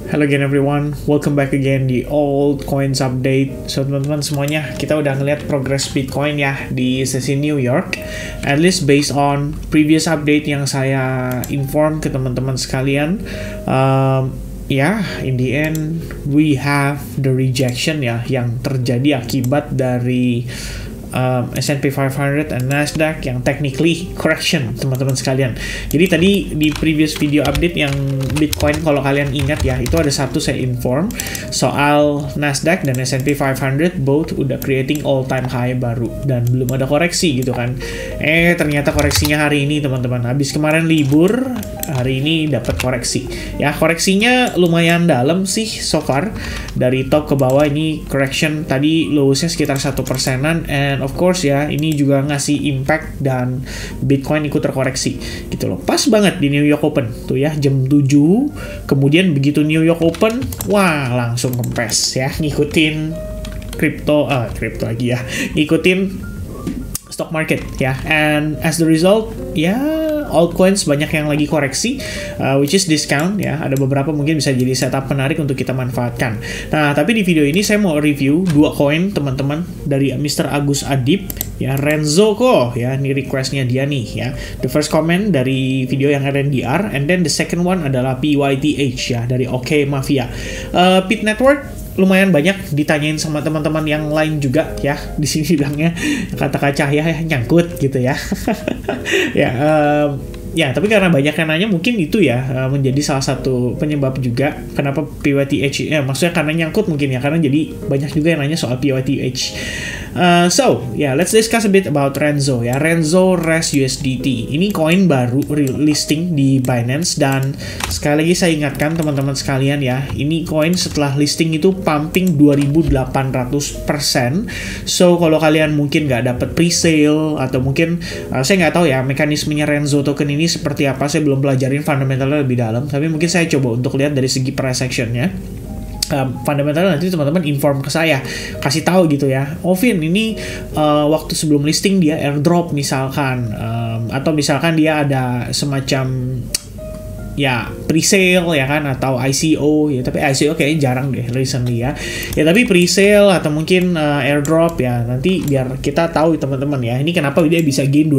Hello again everyone, welcome back again di Old Coins Update. So teman-teman semuanya, kita udah ngeliat progress Bitcoin ya di sesi New York. At least based on previous update yang saya inform ke teman-teman sekalian, in the end we have the rejection ya yang terjadi akibat dari S&P 500 dan Nasdaq yang technically correction teman-teman sekalian. Jadi tadi di previous video update yang Bitcoin, kalau kalian ingat ya, itu ada satu saya inform soal Nasdaq dan S&P 500 both udah creating all time high baru dan belum ada koreksi gitu kan. Ternyata koreksinya hari ini teman-teman. Habis kemarin libur, hari ini dapat koreksi. Ya, koreksinya lumayan dalam sih so far. Dari top ke bawah ini correction tadi lowesnya sekitar 1%-an, and of course ya, ini juga ngasih impact dan Bitcoin ikut terkoreksi gitu loh. Pas banget di New York Open tuh ya, jam 7. Kemudian begitu New York Open, wah langsung kempes ya, ngikutin kripto lagi ya, ngikutin stock market ya. And as the result ya, altcoins banyak yang lagi koreksi, which is discount ya. Ada beberapa mungkin bisa jadi setup menarik untuk kita manfaatkan. Nah, tapi di video ini saya mau review dua koin teman-teman dari Mr. Agus Adib ya, Renzo kok ya, ini requestnya dia nih ya. The first comment dari video yang RNDR, and then the second one adalah PYTH ya, dari OK Mafia. Pit Network lumayan banyak ditanyain sama teman-teman yang lain juga ya. Di sini bilangnya kata Cahya ya nyangkut gitu ya. Ya, tapi karena banyak yang nanya, mungkin itu ya menjadi salah satu penyebab juga kenapa PYTH, maksudnya karena nyangkut mungkin ya, karena jadi banyak juga yang nanya soal PYTH. Let's discuss a bit about Renzo ya. Renzo Res USDT ini koin baru listing di Binance, dan sekali lagi saya ingatkan teman-teman sekalian ya, ini koin setelah listing itu pumping 2.800%. So kalau kalian mungkin nggak dapat pre-sale, atau mungkin saya nggak tahu ya mekanismenya Renzo token ini seperti apa, saya belum pelajarin fundamentalnya lebih dalam, tapi mungkin saya coba untuk lihat dari segi price actionnya. Fundamental nanti teman-teman inform ke saya, kasih tahu gitu ya. Vin, ini waktu sebelum listing dia airdrop misalkan, atau misalkan dia ada semacam ya pre-sale ya kan, atau ICO ya, tapi ICO kayaknya jarang deh recently ya. Ya tapi pre-sale atau mungkin airdrop ya, nanti biar kita tahu teman-teman ya, ini kenapa dia bisa gain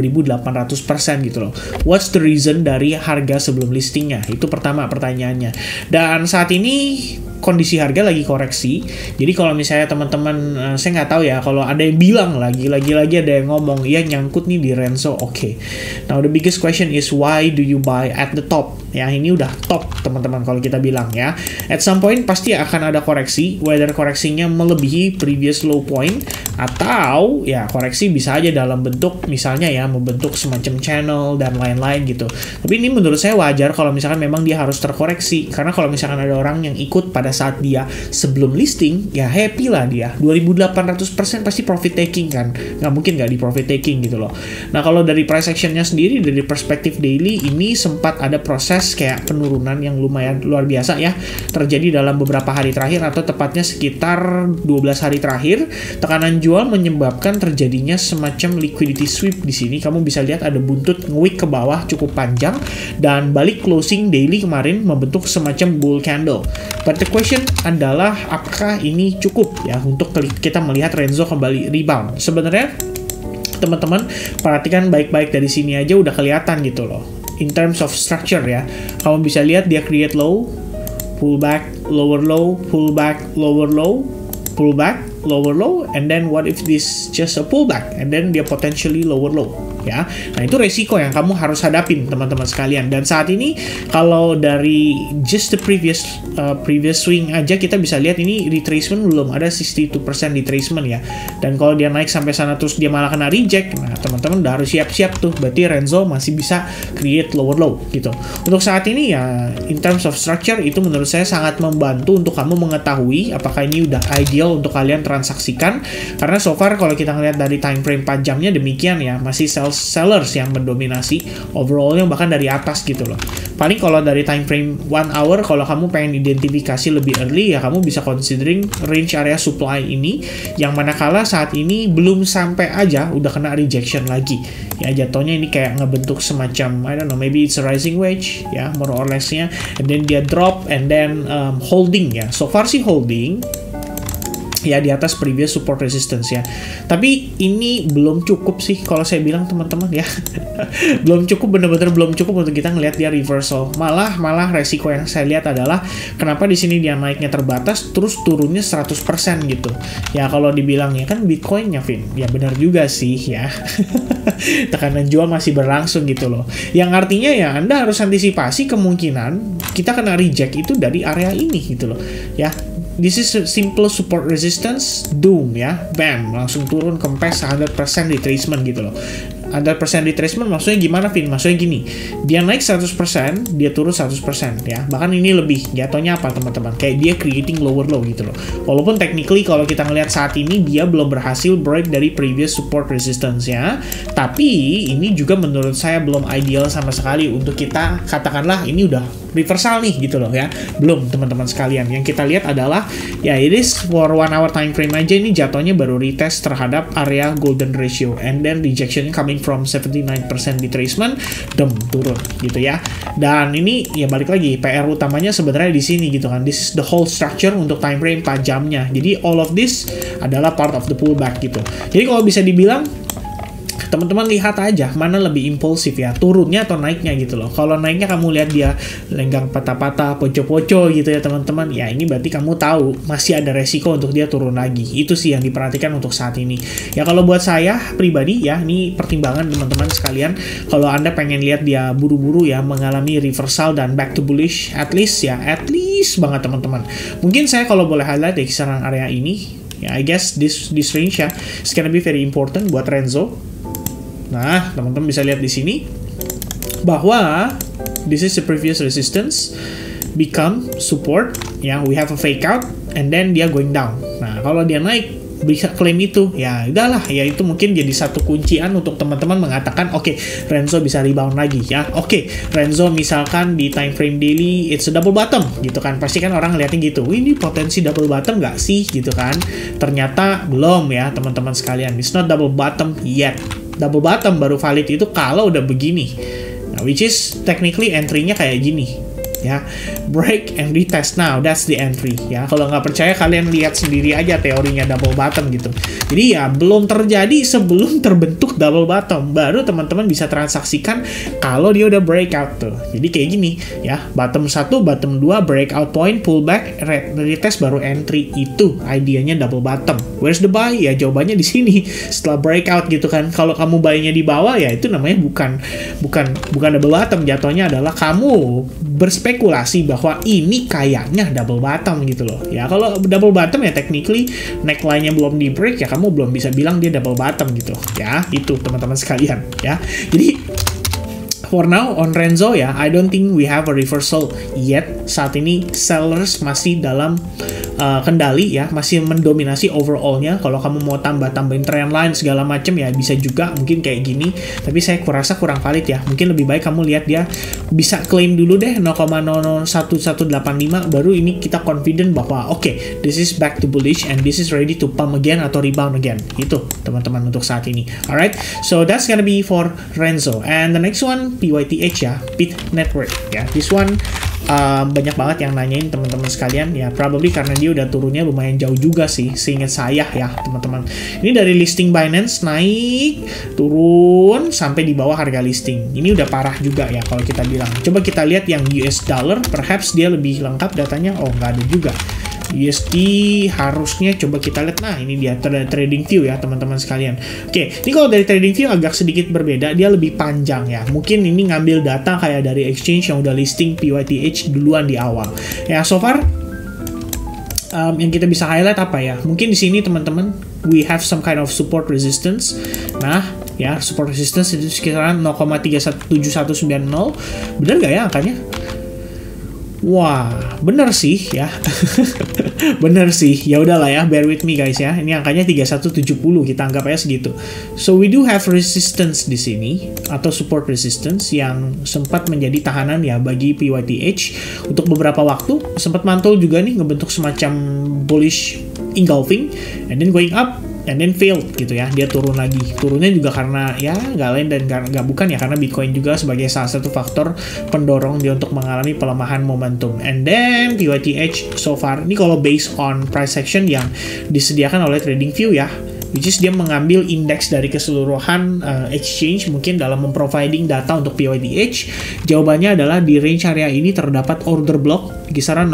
2.800% gitu loh. What's the reason dari harga sebelum listingnya? Itu pertama pertanyaannya. Dan saat ini kondisi harga lagi koreksi. Jadi kalau misalnya teman-teman, saya nggak tahu ya, kalau ada yang bilang lagi ada yang ngomong ya nyangkut nih di Renzo, oke. Now the biggest question is, why do you buy at the top? Ya, ini udah top teman-teman kalau kita bilang ya. At some point pasti akan ada koreksi, whether koreksinya melebihi previous low point, atau ya koreksi bisa aja dalam bentuk misalnya ya membentuk semacam channel dan lain-lain gitu. Tapi ini menurut saya wajar kalau misalkan memang dia harus terkoreksi, karena kalau misalkan ada orang yang ikut pada saat dia sebelum listing, ya happy lah dia. 2.800% pasti profit taking kan, nggak mungkin nggak di profit taking gitu loh. Nah, kalau dari price actionnya sendiri, dari perspektif daily, ini sempat ada proses kayak penurunan yang lumayan luar biasa ya, terjadi dalam beberapa hari terakhir, atau tepatnya sekitar 12 hari terakhir. Tekanan jual menyebabkan terjadinya semacam liquidity sweep di sini. Kamu bisa lihat ada buntut nge-wick ke bawah cukup panjang, dan balik closing daily kemarin membentuk semacam bull candle. But the question adalah, apakah ini cukup ya untuk kita melihat Renzo kembali rebound? Sebenarnya teman-teman perhatikan baik-baik, dari sini aja udah kelihatan gitu loh. In terms of structure ya, kamu bisa lihat dia create low, pull back, lower low, pull back, lower low, pull back, lower low, and then what if this just a pullback and then dia potentially lower low ya. Nah, itu resiko yang kamu harus hadapin teman-teman sekalian. Dan saat ini kalau dari just the previous swing aja kita bisa lihat ini retracement belum ada 62% retracement ya. Dan kalau dia naik sampai sana terus dia malah kena reject, nah teman-teman udah harus siap-siap tuh, berarti Renzo masih bisa create lower low gitu. Untuk saat ini ya, in terms of structure itu menurut saya sangat membantu untuk kamu mengetahui apakah ini udah ideal untuk kalian transaksikan, karena so far kalau kita ngeliat dari time frame 4 jamnya demikian ya, masih sell sellers yang mendominasi overallnya, bahkan dari atas gitu loh. Paling kalau dari time frame 1 hour, kalau kamu pengen identifikasi lebih early ya kamu bisa considering range area supply ini, yang manakala saat ini belum sampai aja udah kena rejection lagi. Ya jatuhnya ini kayak ngebentuk semacam, I don't know, maybe it's a rising wedge ya, more or less-nya, and then dia drop and then holding ya. So far sih holding ya di atas previous support resistance ya. Tapi ini belum cukup sih kalau saya bilang teman-teman ya. Belum cukup, bener-bener belum cukup untuk kita ngelihat dia reversal. Malah resiko yang saya lihat adalah kenapa di sini dia naiknya terbatas terus turunnya 100% gitu. Ya kalau dibilang ya kan Bitcoin-nya Vin. Ya benar juga sih ya. Tekanan jual masih berlangsung gitu loh. Yang artinya ya Anda harus antisipasi kemungkinan kita kena reject itu dari area ini gitu loh. Ya. This is a simple support resistance, doom ya, bam, langsung turun kempes 100% retracement gitu loh. 100% retracement maksudnya gimana Vin? Maksudnya gini, dia naik 100%, dia turun 100% ya. Bahkan ini lebih, jatuhnya apa teman-teman? Kayak dia creating lower low gitu loh. Walaupun technically kalau kita ngelihat saat ini dia belum berhasil break dari previous support resistance ya. Tapi ini juga menurut saya belum ideal sama sekali untuk kita katakanlah ini udah reversal nih gitu loh ya. Belum teman-teman sekalian. Yang kita lihat adalah ya it is for 1 hour time frame aja, ini jatuhnya baru retest terhadap area golden ratio and then rejection coming from 79% retracement, turun gitu ya. Dan ini ya balik lagi PR utamanya sebenarnya di sini gitu kan. This is the whole structure untuk time frame 4 jamnya. Jadi all of this adalah part of the pullback gitu. Jadi kalau bisa dibilang teman-teman lihat aja mana lebih impulsif ya, turunnya atau naiknya gitu loh. Kalau naiknya kamu lihat dia lenggang patah-patah, poco-poco gitu ya teman-teman, ya ini berarti kamu tahu masih ada resiko untuk dia turun lagi. Itu sih yang diperhatikan untuk saat ini. Ya kalau buat saya pribadi ya, ini pertimbangan teman-teman sekalian. Kalau Anda pengen lihat dia buru-buru ya mengalami reversal dan back to bullish, at least banget teman-teman. Mungkin saya kalau boleh highlight di kisaran area ini, ya I guess this range ya, it's gonna be very important buat Renzo. Nah, teman-teman bisa lihat di sini bahwa this is the previous resistance become support ya, we have a fake out and then dia going down. Nah, kalau dia naik bisa klaim itu, ya udahlah ya, itu mungkin jadi satu kuncian untuk teman-teman mengatakan oke, Renzo bisa rebound lagi ya. Oke, Renzo misalkan di time frame daily it's a double bottom gitu kan, pasti kan orang ngeliatnya gitu, ini potensi double bottom nggak sih gitu kan. Ternyata belum ya teman-teman sekalian, it's not double bottom yet. Double bottom baru valid itu kalau udah begini. Nah, which is technically entry-nya kayak gini. Ya, break and retest, now that's the entry ya. Kalau nggak percaya kalian lihat sendiri aja teorinya double bottom gitu. Jadi ya belum terjadi sebelum terbentuk double bottom, baru teman-teman bisa transaksikan kalau dia udah breakout tuh. Jadi kayak gini ya, bottom 1, bottom 2, breakout point, pullback, retest, baru entry. Itu idenya double bottom. Where's the buy? Ya jawabannya di sini setelah breakout gitu kan. Kalau kamu buy-nya di bawah ya itu namanya bukan double bottom, jatuhnya adalah kamu berspekulasi bahwa ini kayaknya double bottom gitu loh. Ya kalau double bottom ya technically neckline-nya belum di break ya kamu belum bisa bilang dia double bottom gitu. Ya, itu teman-teman sekalian ya. Jadi for now on Renzo ya, I don't think we have a reversal yet. Saat ini sellers masih dalam kendali ya, masih mendominasi overallnya. Kalau kamu mau tambahin trend line segala macam ya bisa juga mungkin kayak gini, tapi saya kurasa kurang valid ya. Mungkin lebih baik kamu lihat dia bisa claim dulu deh 0,01185, baru ini kita confident bahwa oke, this is back to bullish and this is ready to pump again atau rebound again. Itu teman-teman untuk saat ini. Alright, so that's gonna be for Renzo. And the next one PYTH ya, Pit Network ya. This one banyak banget yang nanyain teman-teman sekalian ya, probably karena dia udah turunnya lumayan jauh juga sih seingat saya ya teman-teman. Ini dari listing Binance naik turun sampai di bawah harga listing, ini udah parah juga ya kalau kita bilang. Coba kita lihat yang US dollar, perhaps dia lebih lengkap datanya. Oh nggak ada juga. USD harusnya coba kita lihat. Nah ini dia trading view ya teman-teman sekalian. Oke, ini kalau dari trading view agak sedikit berbeda, dia lebih panjang ya. Mungkin ini ngambil data kayak dari exchange yang udah listing PYTH duluan di awal ya. So far yang kita bisa highlight apa ya, mungkin di sini teman-teman we have some kind of support resistance. Nah ya, support resistance itu sekitaran 0,37190. Bener gak ya angkanya? Wah, bener sih ya. Bener sih. Ya udahlah ya, bear with me guys ya. Ini angkanya 3170, kita anggap aja segitu. So we do have resistance di sini atau support resistance yang sempat menjadi tahanan ya bagi PYTH untuk beberapa waktu. Sempat mantul juga nih ngebentuk semacam bullish engulfing and then going up and then failed gitu ya, dia turun lagi. Turunnya juga karena ya nggak lain dan nggak bukan ya karena Bitcoin juga sebagai salah satu faktor pendorong dia untuk mengalami pelemahan momentum. And then PYTH so far ini kalau based on price action yang disediakan oleh TradingView ya, which is dia mengambil indeks dari keseluruhan exchange mungkin dalam memproviding data untuk PYTH. Jawabannya adalah di range area ini terdapat order block kisaran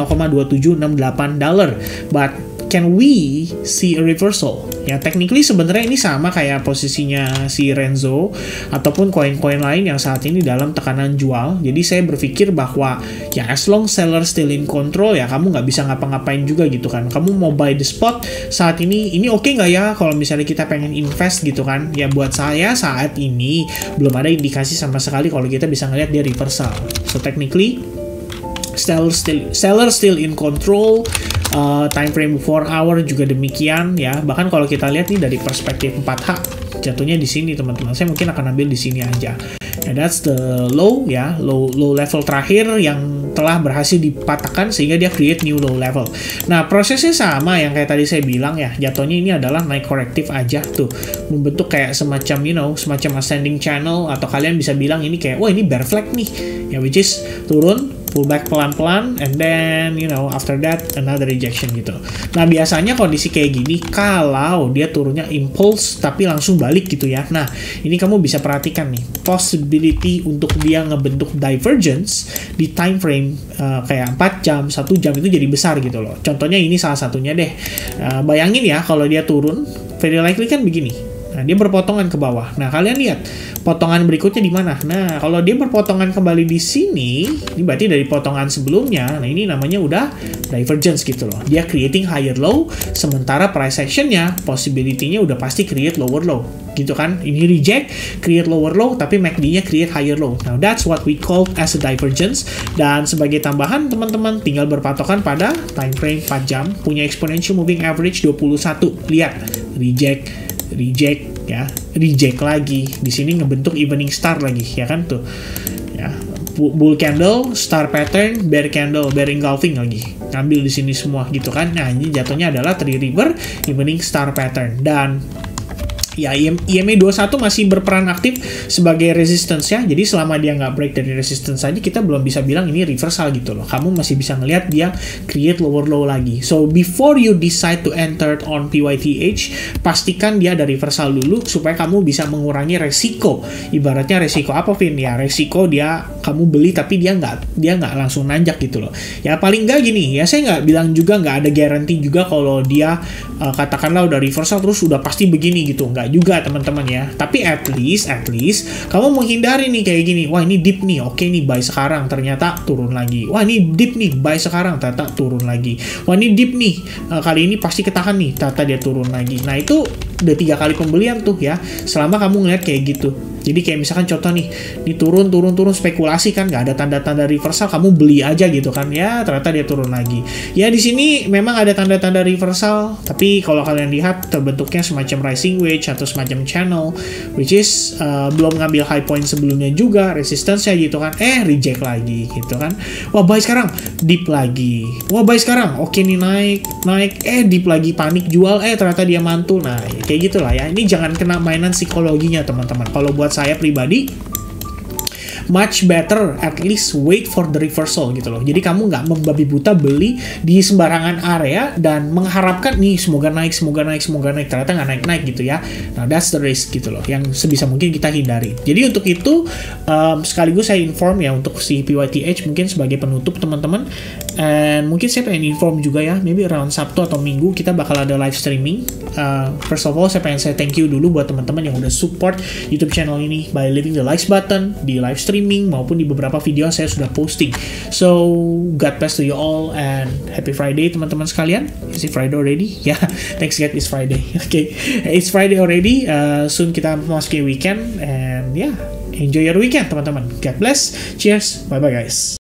$0,2768, but can we see a reversal? Ya, technically sebenarnya ini sama kayak posisinya si Renzo ataupun koin-koin lain yang saat ini dalam tekanan jual. Jadi saya berpikir bahwa ya as long seller still in control ya kamu nggak bisa ngapa-ngapain juga gitu kan. Kamu mau buy the spot saat ini oke nggak ya kalau misalnya kita pengen invest gitu kan. Ya buat saya saat ini belum ada indikasi sama sekali kalau kita bisa ngelihat dia reversal. So technically seller still in control. Time frame 4 hour juga demikian ya. Bahkan kalau kita lihat nih dari perspektif 4H jatuhnya di sini teman-teman. Saya mungkin akan ambil di sini aja. And that's the low ya, low level terakhir yang telah berhasil dipatahkan sehingga dia create new low level. Nah, prosesnya sama yang kayak tadi saya bilang ya. Jatuhnya ini adalah naik korektif aja tuh. Membentuk kayak semacam semacam ascending channel atau kalian bisa bilang ini kayak wah ini bear flag nih. Ya which is turun pullback pelan-pelan and then after that another rejection gitu. Nah biasanya kondisi kayak gini kalau dia turunnya impulse tapi langsung balik gitu ya. Nah ini kamu bisa perhatikan nih possibility untuk dia ngebentuk divergence di time frame kayak 4 jam, 1 jam itu jadi besar gitu loh. Contohnya ini salah satunya deh. Bayangin ya kalau dia turun very likely kan begini. Nah, dia berpotongan ke bawah. Nah, kalian lihat potongan berikutnya di mana? Nah, kalau dia berpotongan kembali di sini, ini berarti dari potongan sebelumnya. Nah, ini namanya udah divergence gitu loh. Dia creating higher low, sementara price action-nya, possibility-nya udah pasti create lower low. Gitu kan? Ini reject, create lower low, tapi MACD-nya create higher low. Now, that's what we call as a divergence. Dan sebagai tambahan, teman-teman tinggal berpatokan pada time frame 4 jam, punya exponential moving average 21. Lihat, reject ya, reject lagi. Di sini ngebentuk evening star lagi, ya kan tuh. Ya, bull candle, star pattern, bear candle, bear engulfing lagi. Ngambil di sini semua gitu kan. Nah, ini jatuhnya adalah 3 river evening star pattern dan ya EMA 21 masih berperan aktif sebagai resistance ya. Jadi selama dia nggak break dari resistance saja kita belum bisa bilang ini reversal gitu loh. Kamu masih bisa ngelihat dia create lower low lagi. So before you decide to enter on PYTH, pastikan dia ada reversal dulu supaya kamu bisa mengurangi resiko. Ibaratnya resiko apa Vin? Ya resiko dia kamu beli tapi dia nggak langsung nanjak gitu loh. Ya paling nggak gini ya, saya nggak bilang juga nggak ada guarantee juga kalau dia katakanlah udah reversal terus udah pasti begini gitu. Nggak juga teman-teman ya, tapi at least kamu menghindari nih kayak gini. Wah ini dip nih, oke nih buy sekarang, ternyata turun lagi. Wah ini dip nih, buy sekarang, ternyata turun lagi. Wah ini dip nih, kali ini pasti ketahan nih, ternyata dia turun lagi. Nah itu udah 3 kali pembelian tuh ya, selama kamu ngeliat kayak gitu. Jadi kayak misalkan contoh nih, ini turun spekulasi kan, nggak ada tanda-tanda reversal, kamu beli aja gitu kan, ya ternyata dia turun lagi. Ya di sini memang ada tanda-tanda reversal, tapi kalau kalian lihat terbentuknya semacam rising wedge atau semacam channel, which is belum ngambil high point sebelumnya juga, resistance-nya gitu kan, reject lagi gitu kan. Wah buy sekarang, dip lagi. Wah buy sekarang, oke nih naik, dip lagi, panik jual, ternyata dia mantul. Nah kayak gitulah ya. Ini jangan kena mainan psikologinya teman-teman. Kalau buat saya pribadi, much better at least wait for the reversal gitu loh. Jadi kamu nggak membabi buta beli di sembarangan area dan mengharapkan nih semoga naik, ternyata nggak naik gitu ya. Nah that's the risk gitu loh yang sebisa mungkin kita hindari. Jadi untuk itu sekaligus saya inform ya untuk si PYTH mungkin sebagai penutup teman-teman. And mungkin saya pengen inform juga ya, maybe around Sabtu atau Minggu kita bakal ada live streaming. First of all saya pengen thank you dulu buat teman-teman yang udah support YouTube channel ini by leaving the likes button di live streaming maupun di beberapa video saya sudah posting. So God bless to you all and happy Friday teman-teman sekalian. Is it Friday already? Ya, yeah. Thanks God it's Friday. Okay, it's Friday already. Soon kita masukin weekend and yeah, enjoy your weekend teman-teman. God bless. Cheers. Bye bye guys.